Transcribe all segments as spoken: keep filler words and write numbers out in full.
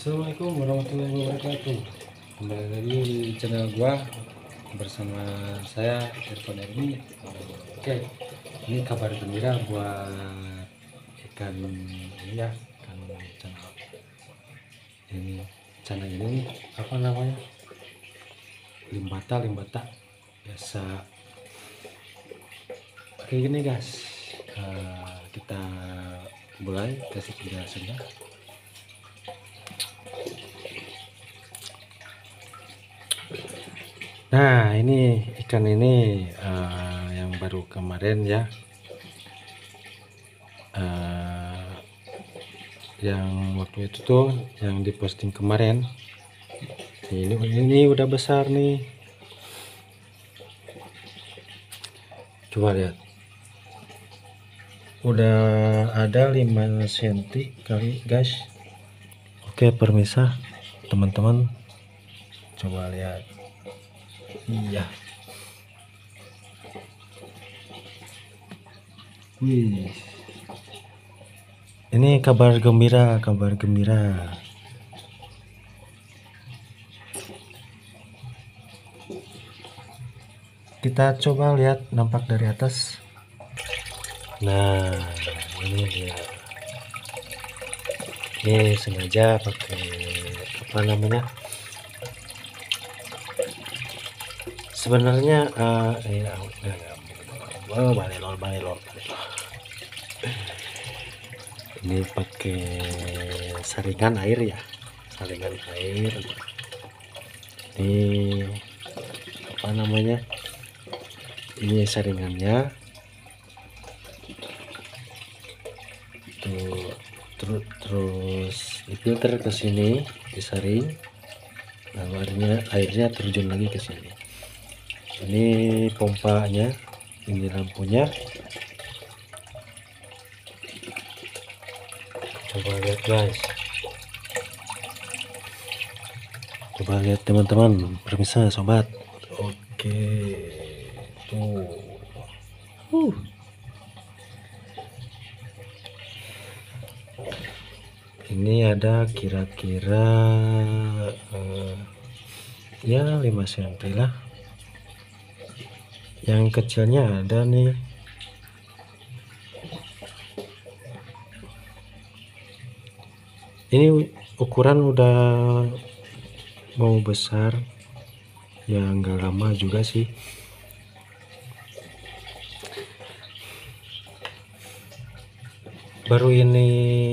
Assalamualaikum warahmatullahi wabarakatuh. Kembali lagi di channel gua bersama saya Irfan Ermi. Oke, ini kabar gembira buat ikan ini ya, ikan cana. Ini cana ini apa namanya? Limbata, limbata biasa. Oke gini guys, uh, kita mulai kasih penjelasannya. Nah ini ikan ini uh, yang baru kemarin ya, uh, yang waktu itu tuh yang diposting kemarin. Ini ini udah besar nih, coba lihat, udah ada lima sentimeter kali guys. Oke permisah teman-teman, coba lihat. Iya, wih, ini kabar gembira, kabar gembira. Kita coba lihat nampak dari atas. Nah, ini dia. Ini sengaja pakai apa namanya? Sebenarnya uh, ya, oh, balelor, balelor, balelor. Ini pakai saringan air ya, saringan air. Ini apa namanya? Ini saringannya. Tuh, terus terus difilter ke sini, disaring. Lalu airnya airnya terjun lagi ke sini. Ini pompanya, ini lampunya. Coba lihat guys, coba lihat teman-teman, permisa sobat. Oke, tuh, uh. Ini ada kira-kira uh, ya lima sentimeter lah. Yang kecilnya ada nih. Ini ukuran udah mau besar ya, nggak lama juga sih. Baru ini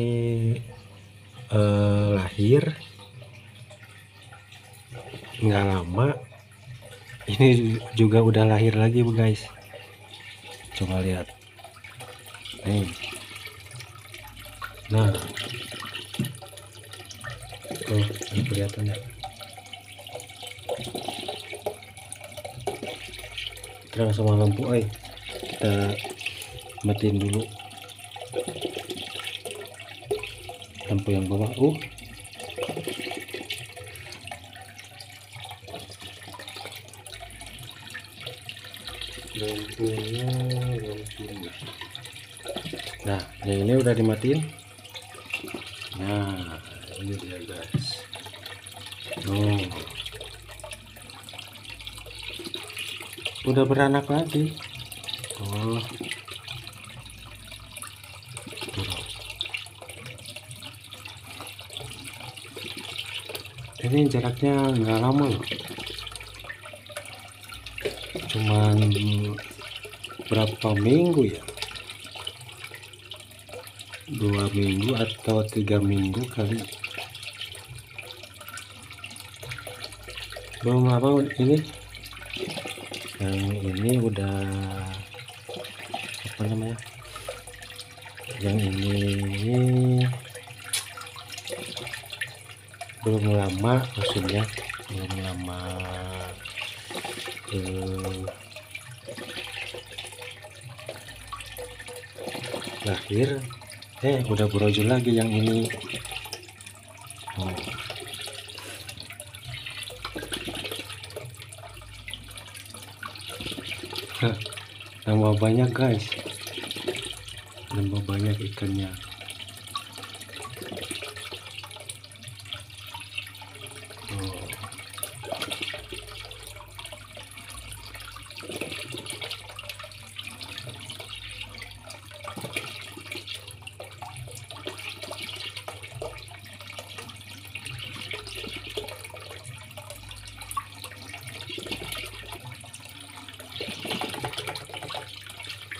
uh, lahir, nggak lama ini juga udah lahir lagi guys. Coba lihat nih. Nah, tuh ini kelihatan ya. Terang sama lampu, ay kita matiin dulu lampu yang bawah. Uh lampunya lampunya nah yang ini udah dimatiin. Nah ini dia guys. Oh, udah beranak lagi. Oh, ini jaraknya nggak lama loh, cuman berapa minggu ya, dua minggu atau tiga minggu kali. Belum lama ini, yang ini udah apa namanya, yang ini belum lama, maksudnya belum lama eh, lahir, eh udah brojol lagi yang ini. Oh. Nambah banyak guys, nambah banyak ikannya.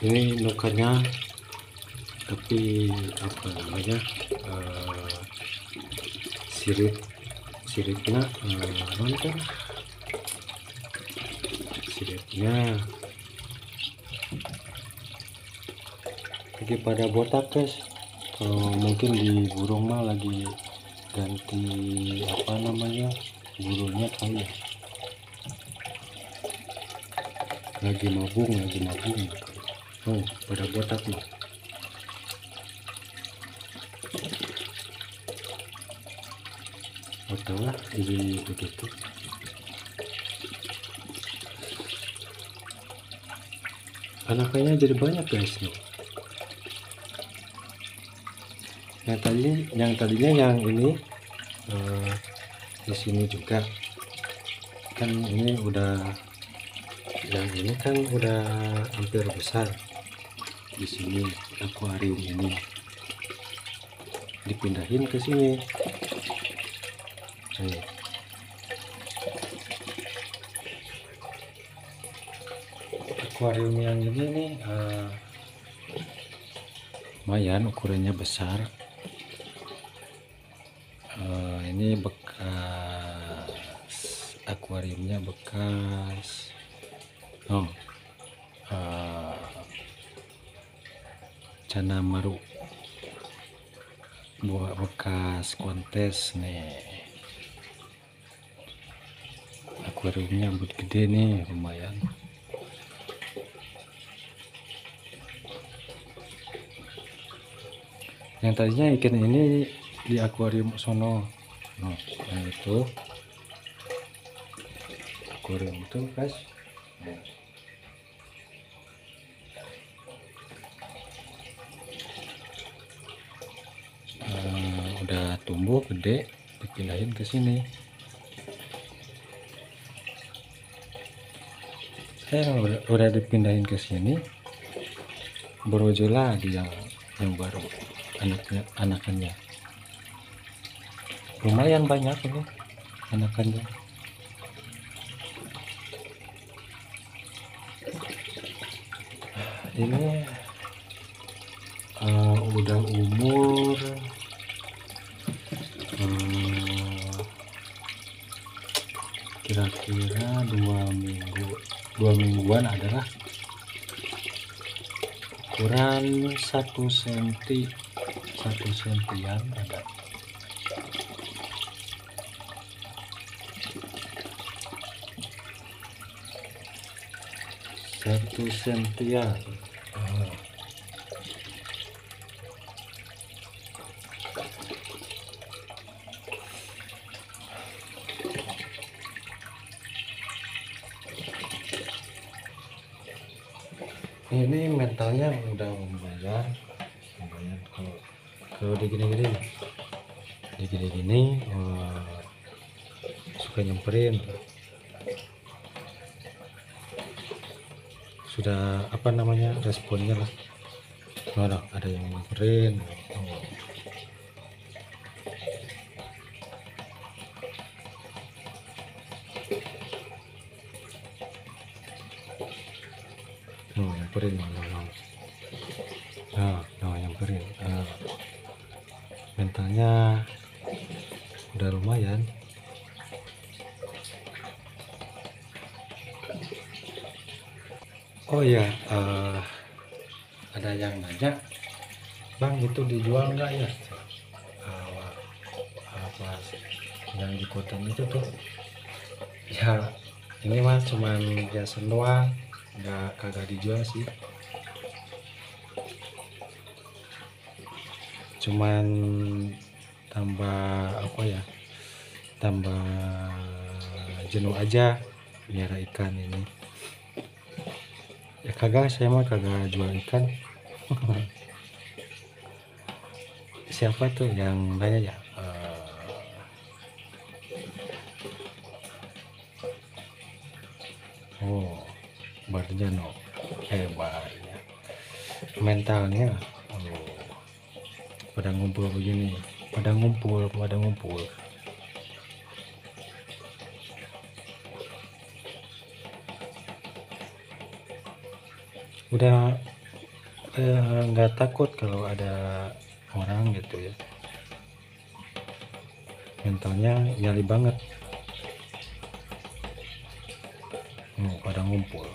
Ini nukanya, tapi apa namanya, uh, sirip siripnya uh, nonton siripnya lagi pada botak guys. Kalau mungkin di burung mah lagi ganti apa namanya bulunya kali ya, lagi nabung lagi nabung oh pada botak nih. Betul lah jadi begitu. Anaknya jadi banyak guys nih. Yang tadi yang tadinya yang ini uh, di sini juga kan, ini udah yang ini kan udah hampir besar. Di sini akuarium ini dipindahin ke sini. Nih. Akuarium yang ini nih uh, lumayan ukurannya besar. Uh, ini bekas akuariumnya bekas oh uh, Cana Maru, buat bekas kontes nih. Akuariumnya buat gede nih, lumayan. Yang tadinya ikan ini di akuarium sono, nah, nah itu akuarium itu guys. Nah. Uh, udah tumbuh gede, dipindahin ke sini. Eh udah, udah dipindahin ke sini, berojo lagi yang yang baru anaknya anakannya. Lumayan banyak ini anakannya. Ini uh, udah umur kira-kira uh, dua minggu dua mingguan adalah ukuran satu senti satu sentian ada. Satu sentian. Oh. Ini mentalnya udah lumayan, lumayan kalau kalau di gini-gini, di gini-gini uh, suka nyemperin. Sudah apa namanya responnya lah. Oh, no, ada yang nyemperin. Oh. No, nyamperin, no, no. Nah, no, nyamperin. Uh, mentalnya udah lumayan. Oh ya, uh, ada yang nanya, Bang itu dijual nggak ya? Uh, apa yang di kotan itu tuh? Ya, ini mah cuman biasa doang, nggak kagak dijual sih. Cuman tambah apa ya? Tambah jenuh aja biara ikan ini. Ya kagak, saya mah kagak jual ikan. Siapa tuh yang nanya ya? Uh, oh, Barjano hebatnya, mentalnya. Oh, pada ngumpul begini, pada ngumpul, pada ngumpul. Udah eh, nggak takut kalau ada orang gitu ya, mentalnya nyali banget. Oh, pada ngumpul.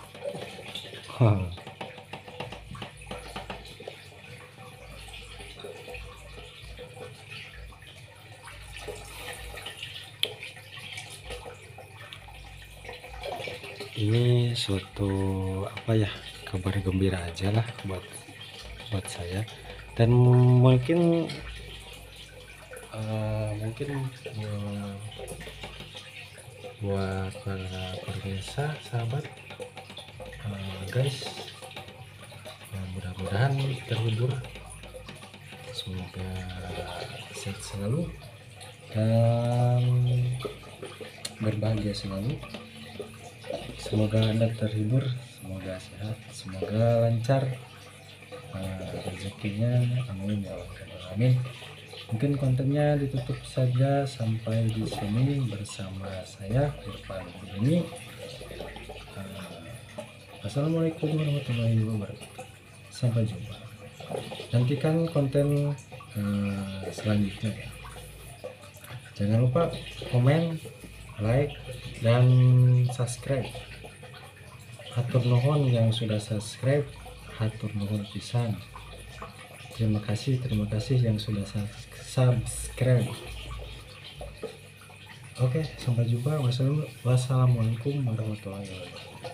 Ini suatu apa ya, kabar gembira aja lah buat buat saya, dan mungkin uh, mungkin uh, buat para pemirsa sahabat, uh, guys, uh, mudah-mudahan terhibur, semoga sehat selalu dan berbahagia selalu. Semoga Anda terhibur, semoga sehat, semoga lancar uh, rezekinya, amin ya Allah, amin. Mungkin kontennya ditutup saja sampai di sini bersama saya Irfan ini. Uh, Assalamualaikum warahmatullahi wabarakatuh. Sampai jumpa. Nantikan konten uh, selanjutnya ya. Jangan lupa komen, like, dan subscribe. Hatur nuhun yang sudah subscribe, hatur nuhun pisan. Terima kasih, terima kasih yang sudah subscribe. Oke, sampai jumpa. Wassalamualaikum warahmatullahi wabarakatuh.